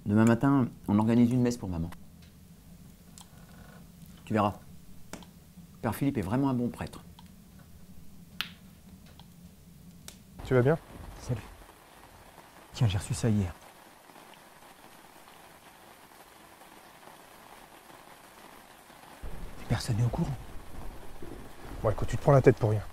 Demain matin, on organise une messe pour maman. Tu verras. Père Philippe est vraiment un bon prêtre. Tu vas bien? Salut. Tiens, j'ai reçu ça hier. Personne n'est au courant. Bon, écoute, tu te prends la tête pour rien.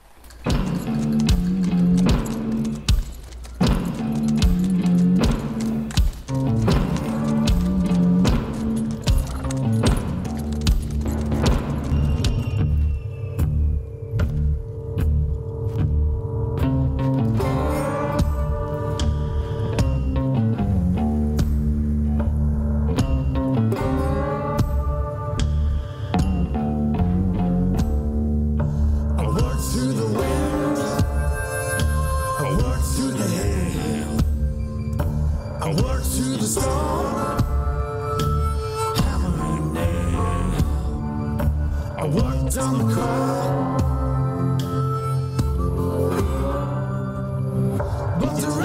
But the